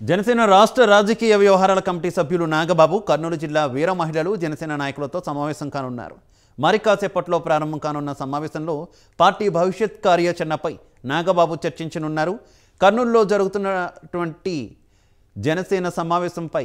జనసేన రాష్ట్ర రాజకీయ వ్యవహారాల కమిటీ సభ్యులు నాగబాబు కర్నూలు జిల్లా వీర మహిళలు జనసేన నాయకులతో సమావేశం కానున్నారు. మరి కాసేపట్లో ప్రారంభం కానున్న సమావేశంలో పార్టీ భవిష్యత్ కార్యాచరణపై నాగబాబు చర్చించనున్నారు. కర్నూలులో జరుగుతున్నటువంటి జనసేన సమావేశంపై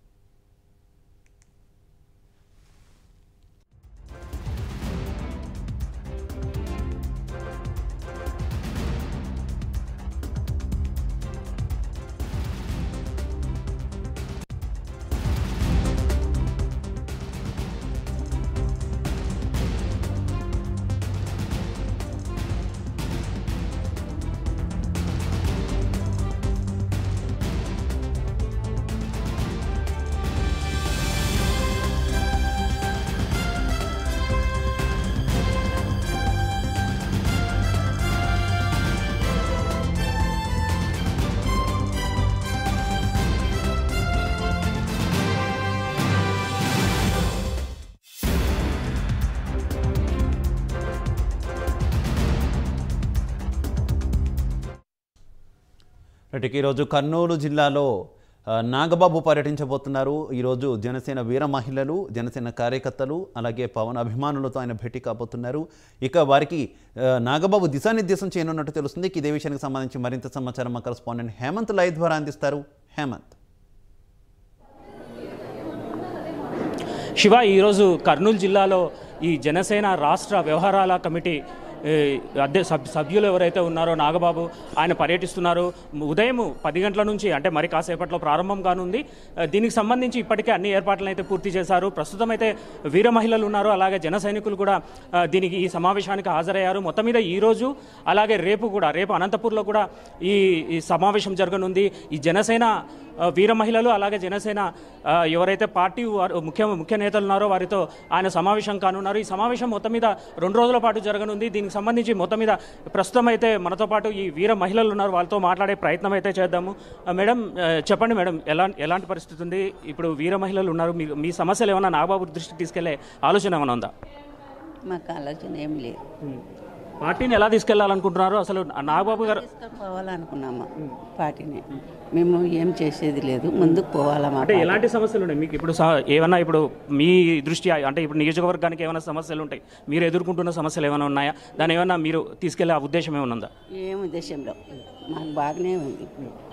ఈరోజు కర్నూలు జిల్లాలో నాగబాబు పర్యటించబోతున్నారు. ఈరోజు జనసేన వీర మహిళలు, జనసేన కార్యకర్తలు, అలాగే పవన్ అభిమానులతో ఆయన భేటీ కాబోతున్నారు. ఇక వారికి నాగబాబు దిశానిర్దేశం చేయనున్నట్టు తెలుస్తుంది. ఇదే విషయానికి సంబంధించి మరింత సమాచారం మా కరెస్పాండెంట్ హేమంత్ లైవ్ ద్వారా అందిస్తారు. హేమంత్. శివ, ఈరోజు కర్నూలు జిల్లాలో ఈ జనసేన రాష్ట్ర వ్యవహారాల కమిటీ సభ్యులు ఎవరైతే ఉన్నారో నాగబాబు ఆయన పర్యటిస్తున్నారు. ఉదయం 10 గంటల నుంచి అంటే మరి కాసేపట్లో ప్రారంభం కానుంది. దీనికి సంబంధించి ఇప్పటికే అన్ని ఏర్పాట్లను అయితే పూర్తి చేశారు. ప్రస్తుతం అయితే వీర మహిళలు ఉన్నారు, అలాగే జన సైనికులు కూడా దీనికి ఈ సమావేశానికి హాజరయ్యారు. మొత్తం మీద ఈరోజు అలాగే రేపు అనంతపూర్లో కూడా ఈ సమావేశం జరగనుంది. ఈ జనసేన వీర మహిళలు అలాగే జనసేన ఎవరైతే పార్టీ ముఖ్య నేతలు ఉన్నారో వారితో ఆయన సమావేశం కానున్నారు. ఈ సమావేశం మొత్తం మీద 2 రోజుల పాటు జరగనుంది. దీనికి సంబంధించి మొత్తం మీద ప్రస్తుతం అయితే మనతో పాటు ఈ వీర మహిళలు ఉన్నారు, వాళ్ళతో మాట్లాడే ప్రయత్నం అయితే చేద్దాము. మేడం, చెప్పండి మేడం, ఎలాంటి పరిస్థితి ఉంది? ఇప్పుడు వీర మహిళలు ఉన్నారు, మీ సమస్యలు ఏమైనా నాగబాబు దృష్టికి తీసుకెళ్లే ఆలోచన ఏమైనా ఉందా? మాకు ఆలోచన ఏం లేదు. పార్టీని ఎలా తీసుకెళ్లాలనుకుంటున్నారు? అసలు నాగబాబు గారు పోవాలనుకున్నాము పార్టీని. మేము ఏం చేసేది లేదు, ముందుకు పోవాలమ్మా. అంటే ఎలాంటి సమస్యలు ఉన్నాయి మీకు ఇప్పుడు? ఏమన్నా ఇప్పుడు మీ దృష్టి అంటే ఇప్పుడు నియోజకవర్గానికి ఏమైనా సమస్యలు ఉంటాయి, మీరు ఎదుర్కొంటున్న సమస్యలు ఏమైనా ఉన్నాయా? దాని ఏమన్నా మీరు తీసుకెళ్లే ఉద్దేశం ఏమైనా ఉందా? ఏం ఉద్దేశంలో మాకు బాగానే ఉంది.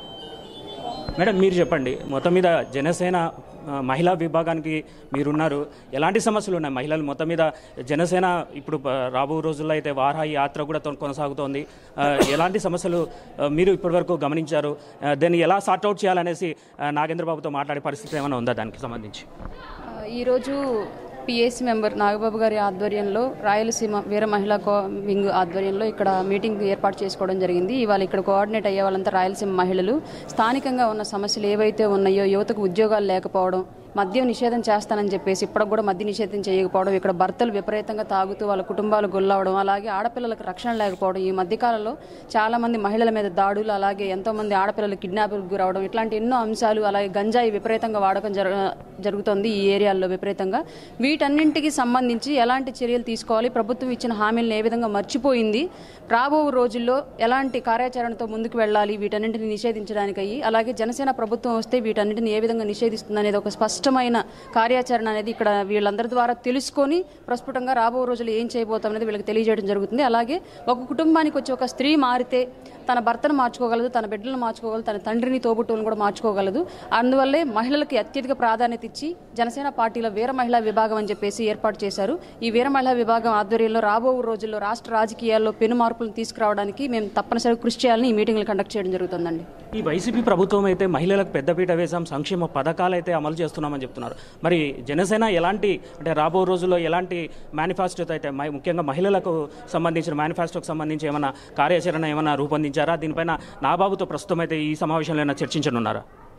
మేడం, మీరు చెప్పండి, మొత్తం మీద జనసేన మహిళా విభాగానికి మీరున్నారు, ఎలాంటి సమస్యలు ఉన్నాయి మహిళలు? మొత్తం మీద జనసేన ఇప్పుడు రాబో రోజుల్లో అయితే వారాహి యాత్ర కూడా కొనసాగుతోంది. ఎలాంటి సమస్యలు మీరు ఇప్పటివరకు గమనించారు? దాన్ని ఎలా సార్ట్అవుట్ చేయాలనేసి నాగేంద్రబాబుతో మాట్లాడే పరిస్థితి ఏమైనా ఉందా దానికి సంబంధించి? ఈరోజు పిఎస్సి మెంబర్ నాగబాబు గారి ఆధ్వర్యంలో రాయలసీమ వీర మహిళా వింగ్ ఆధ్వర్యంలో ఇక్కడ మీటింగ్ ఏర్పాటు చేసుకోవడం జరిగింది. ఇవాళ ఇక్కడ కోఆర్డినేట్ అయ్యే వాళ్ళంతా రాయలసీమ మహిళలు. స్థానికంగా ఉన్న సమస్యలు ఏవైతే ఉన్నాయో, యువతకు ఉద్యోగాలు లేకపోవడం, మద్యం నిషేధం చేస్తానని చెప్పేసి ఇప్పటికి కూడా మద్య నిషేధం చేయకపోవడం, ఇక్కడ భర్తలు విపరీతంగా తాగుతూ వాళ్ళ కుటుంబాలు గొల్లవడం, అలాగే ఆడపిల్లలకు రక్షణ లేకపోవడం, ఈ మధ్యకాలంలో చాలామంది మహిళల మీద దాడులు, అలాగే ఎంతోమంది ఆడపిల్లలు కిడ్నాప్లకు గురవడం, ఇట్లాంటి ఎన్నో అంశాలు, అలాగే గంజాయి విపరీతంగా వాడకం జరుగుతోంది ఈ ఏరియాల్లో విపరీతంగా. వీటన్నింటికి సంబంధించి ఎలాంటి చర్యలు తీసుకోవాలి, ప్రభుత్వం ఇచ్చిన హామీలను ఏ విధంగా మర్చిపోయింది, రాబో రోజుల్లో ఎలాంటి కార్యాచరణతో ముందుకు వెళ్ళాలి వీటన్నింటిని నిషేధించడానికి, అలాగే జనసేన ప్రభుత్వం వస్తే వీటన్నింటిని ఏ విధంగా నిషేధిస్తుంది అనేది ఒక స్పష్టమైన కార్యాచరణ అనేది ఇక్కడ వీళ్ళందరి ద్వారా తెలుసుకొని ప్రస్ఫుటంగా రాబో రోజులు ఏం చేయబోతాం అనేది వీళ్ళకి తెలియజేయడం జరుగుతుంది. అలాగే ఒక కుటుంబానికి వచ్చి ఒక స్త్రీ మారితే తన భర్తను మార్చుకోగలదు, తన బిడ్డలను మార్చుకోగలదు, తన తండ్రిని తోబుట్టువులను కూడా మార్చుకోగలదు. అందువల్లే మహిళలకి అత్యధిక ప్రాధాన్యత ఇచ్చి జనసేన పార్టీలో వీర మహిళా విభాగం అని చెప్పేసి ఏర్పాటు చేశారు. ఈ వీర మహిళా విభాగం ఆధ్వర్యంలో రాబో రోజుల్లో రాష్ట్ర రాజకీయాల్లో పెను మార్పులను తీసుకురావడానికి మేము తప్పనిసరిగా కృషి చేయాలని ఈ మీటింగ్లు కండక్ట్ చేయడం జరుగుతుందండి. ఈ వైసీపీ ప్రభుత్వం అయితే మహిళలకు పెద్దపీట వేసాం, సంక్షేమ పథకాలు అయితే అమలు చేస్తున్నామని చెప్తున్నారు. మరి జనసేన ఎలాంటి అంటే రాబో రోజుల్లో ఎలాంటి మేనిఫెస్టోతో అయితే ముఖ్యంగా మహిళలకు సంబంధించిన మేనిఫెస్టోకి సంబంధించి ఏమైనా కార్యాచరణ ఏమైనా రూపొందించారా? దీనిపైన నాగబాబుతో ప్రస్తుతం అయితే ఈ సమావేశంలో ఏమైనా చర్చించనున్నారా?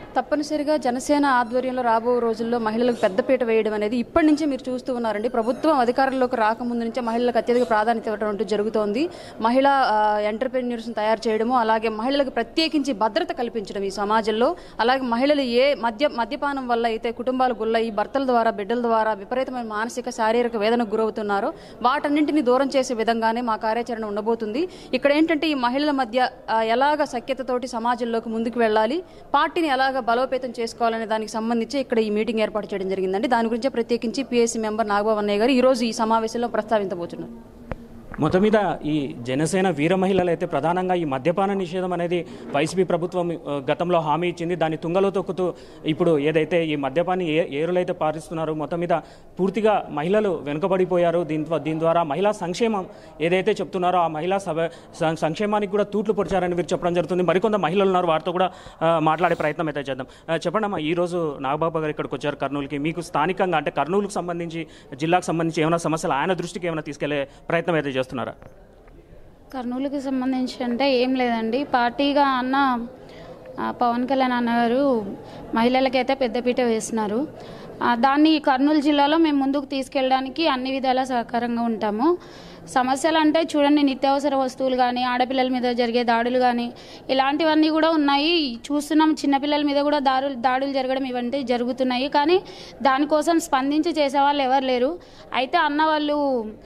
తప్పనిసరిగా జనసేన ఆధ్వర్యంలో రాబో రోజుల్లో మహిళలకు పెద్దపీట వేయడం అనేది ఇప్పటి నుంచే మీరు చూస్తూ ఉన్నారండి. ప్రభుత్వం అధికారంలోకి రాకముందు నుంచే మహిళలకు అత్యధిక ప్రాధాన్యత ఇవ్వడం అంటూ జరుగుతోంది. మహిళా ఎంటర్ప్రెన్యూర్స్ని తయారు చేయడము, అలాగే మహిళలకు ప్రత్యేకించి భద్రత కల్పించడం ఈ సమాజంలో. అలాగే మహిళలు ఏ మద్యపానం వల్ల అయితే కుటుంబాలు గుల్లయి భర్తల ద్వారా బిడ్డల ద్వారా విపరీతమైన మానసిక శారీరక వేదనకు గురవుతున్నారో వాటన్నింటినీ దూరం చేసే విధంగానే మా కార్యాచరణ ఉండబోతుంది. ఇక్కడ ఏంటంటే ఈ మహిళల మధ్య ఎలాగ సఖ్యతతోటి సమాజంలోకి ముందుకు వెళ్ళాలి, పార్టీని ఎలాగ బలోపేతం చేసుకోవాలనే దానికి సంబంధించి ఇక్కడ ఈ మీటింగ్ ఏర్పాటు చేయడం జరిగిందండి. దాని గురించి ప్రత్యేకించి పిఎస్సి మెంబర్ నాగబాబు అన్నయ్య గారు ఈరోజు ఈ సమావేశంలో ప్రస్తావించబోతున్నారు. మొత్తం మీద ఈ జనసేన వీర మహిళలు అయితే ప్రధానంగా ఈ మద్యపాన నిషేధం అనేది వైసీపీ ప్రభుత్వం గతంలో హామీ ఇచ్చింది. దాన్ని తుంగలో తొక్కుతూ ఇప్పుడు ఏదైతే ఈ మద్యపాన్ని ఏరులైతే పారిస్తున్నారో మొత్తం మీద పూర్తిగా మహిళలు వెనుకబడిపోయారు. దీని ద్వారా మహిళా సంక్షేమం ఏదైతే చెప్తున్నారో ఆ మహిళా సంక్షేమానికి కూడా తూట్లు పొడిచారని వీరు చెప్పడం జరుగుతుంది. మరికొంత మహిళలు ఉన్నారు, వారితో కూడా మాట్లాడే ప్రయత్నం అయితే చేద్దాం. చెప్పండి అమ్మా, ఈరోజు నాగబాబు గారు ఇక్కడికి వచ్చారు కర్నూలుకి. మీకు స్థానికంగా అంటే కర్నూలుకు సంబంధించి జిల్లాకు సంబంధించి ఏమైనా సమస్యలు ఆయన దృష్టికి ఏమైనా తీసుకెళ్లే ప్రయత్నం అయితే చేస్తున్నారు? కర్నూలుకి సంబంధించి అంటే ఏం లేదండి. పార్టీగా అన్న పవన్ కళ్యాణ్ అన్నగారు మహిళలకైతే పెద్దపీట వేస్తున్నారు. దాన్ని కర్నూలు జిల్లాలో మేము ముందుకు తీసుకెళ్ళడానికి అన్ని విధాలా సహకారంగా ఉంటాము. సమస్యలు అంటే చూడండి, నిత్యావసర వస్తువులు కానీ, ఆడపిల్లల మీద జరిగే దాడులు కానీ ఇలాంటివన్నీ కూడా ఉన్నాయి. చూస్తున్నాం, చిన్నపిల్లల మీద కూడా దాడులు జరగడం ఇవన్నీ జరుగుతున్నాయి. కానీ దానికోసం స్పందించి చేసేవాళ్ళు ఎవరు లేరు. అయితే అన్న వాళ్ళు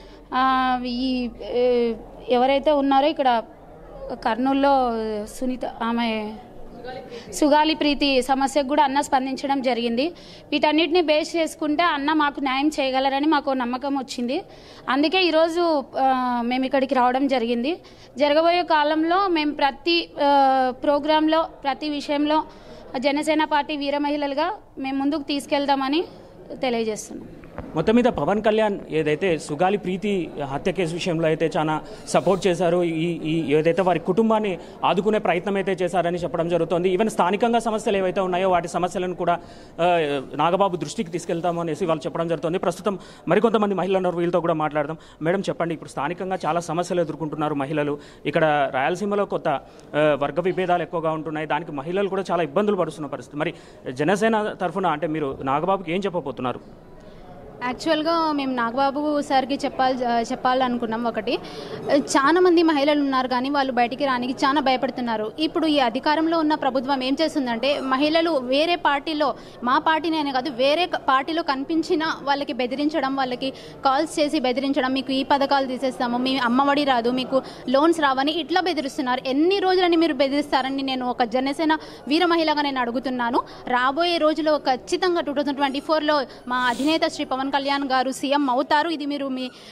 ఈ ఎవరైతే ఉన్నారో ఇక్కడ కర్నూలులో సునీత ఆమె సుగాలి ప్రీతి సమస్యకు కూడా అన్న స్పందించడం జరిగింది. వీటన్నిటిని బేస్ చేసుకుంటే అన్న మాకు న్యాయం చేయగలరని మాకు నమ్మకం వచ్చింది. అందుకే ఈరోజు మేము ఇక్కడికి రావడం జరిగింది. జరగబోయే కాలంలో మేము ప్రతి ప్రోగ్రాంలో ప్రతి విషయంలో జనసేన పార్టీ వీర మహిళలుగా మేము ముందుకు తీసుకెళ్దామని తెలియజేస్తున్నాం. మొత్తం మీద పవన్ కళ్యాణ్ ఏదైతే సుగాలి ప్రీతి హత్య కేసు విషయంలో అయితే చాలా సపోర్ట్ చేశారు, ఈ ఏదైతే వారి కుటుంబాన్ని ఆదుకునే ప్రయత్నం అయితే చేశారని చెప్పడం జరుగుతుంది. ఈవెన్ స్థానికంగా సమస్యలు ఏవైతే ఉన్నాయో వాటి సమస్యలను కూడా నాగబాబు దృష్టికి తీసుకెళ్తాము అనేసి వాళ్ళు చెప్పడం జరుగుతుంది. ప్రస్తుతం మరికొంతమంది మహిళలు ఉన్నారు, వీళ్ళతో కూడా మాట్లాడదాం. మేడం చెప్పండి, ఇప్పుడు స్థానికంగా చాలా సమస్యలు ఎదుర్కొంటున్నారు మహిళలు. ఇక్కడ రాయలసీమలో కొత్త వర్గ విభేదాలు ఎక్కువగా ఉంటున్నాయి, దానికి మహిళలు కూడా చాలా ఇబ్బందులు పడుతున్న పరిస్థితి. మరి జనసేన తరఫున అంటే మీరు నాగబాబుకి ఏం చెప్పబోతున్నారు? యాక్చువల్గా మేము నాగబాబు సార్కి చెప్పాలనుకున్నాం. ఒకటి, చాలా మంది మహిళలు ఉన్నారు కానీ వాళ్ళు బయటికి రానికి చాలా భయపడుతున్నారు. ఇప్పుడు ఈ అధికారంలో ఉన్న ప్రభుత్వం ఏం చేస్తుందంటే మహిళలు వేరే పార్టీలో, మా పార్టీనే అనే కాదు వేరే పార్టీలో కనిపించిన వాళ్ళకి బెదిరించడం, వాళ్ళకి కాల్స్ చేసి బెదిరించడం, మీకు ఈ పథకాలు తీసేస్తాము, మీ అమ్మఒడి రాదు, మీకు లోన్స్ రావని ఇట్లా బెదిరిస్తున్నారు. ఎన్ని రోజులని మీరు బెదిరిస్తారని నేను ఒక జనసేన వీర మహిళగా నేను అడుగుతున్నాను. రాబోయే రోజుల్లో ఖచ్చితంగా 2024లో మా అధినేత శ్రీ పవన్ కళ్యాణ్ గారు సీఎం అవుతారు. ఇది మీరు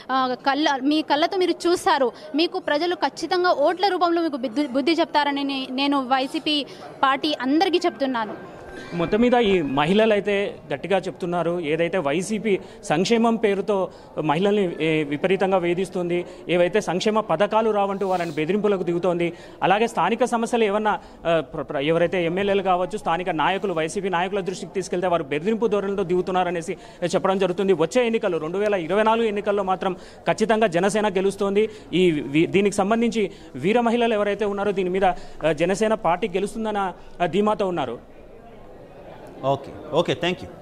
మీ కళ్ళతో మీరు చూస్తారు. మీకు ప్రజలు ఖచ్చితంగా ఓట్ల రూపంలో మీకు బుద్ధి చెప్తారని నేను వైసీపీ పార్టీ అందరికీ చెప్తున్నాను. మొత్తం మీద ఈ మహిళలు అయితే గట్టిగా చెప్తున్నారు, ఏదైతే వైసీపీ సంక్షేమం పేరుతో మహిళల్ని విపరీతంగా వేధిస్తుంది, ఏవైతే సంక్షేమ పథకాలు రావంటూ వాళ్ళని బెదిరింపులకు దిగుతోంది, అలాగే స్థానిక సమస్యలు ఏమన్నా ఎవరైతే ఎమ్మెల్యేలు కావచ్చు, స్థానిక నాయకులు, వైసీపీ నాయకుల దృష్టికి తీసుకెళ్తే వారు బెదిరింపు ధోరణితో దిగుతున్నారనేసి చెప్పడం జరుగుతుంది. వచ్చే ఎన్నికలు 2024 ఎన్నికల్లో మాత్రం ఖచ్చితంగా జనసేన గెలుస్తోంది. దీనికి సంబంధించి వీర మహిళలు ఎవరైతే ఉన్నారో దీని మీద జనసేన పార్టీ గెలుస్తుందన్న ధీమాతో ఉన్నారు. Okay, thank you.